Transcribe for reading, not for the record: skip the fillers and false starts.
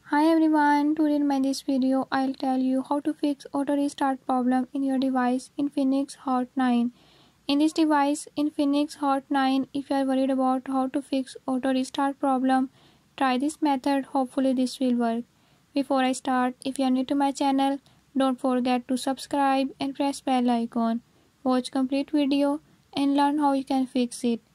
Hi everyone, today in this video I'll tell you how to fix auto restart problem in your device Infinix Hot 9. In this device Infinix Hot 9, if you are worried about how to fix auto restart problem, try this method, hopefully this will work. Before I start, if you are new to my channel, don't forget to subscribe and press bell icon. Watch complete video and learn how you can fix it.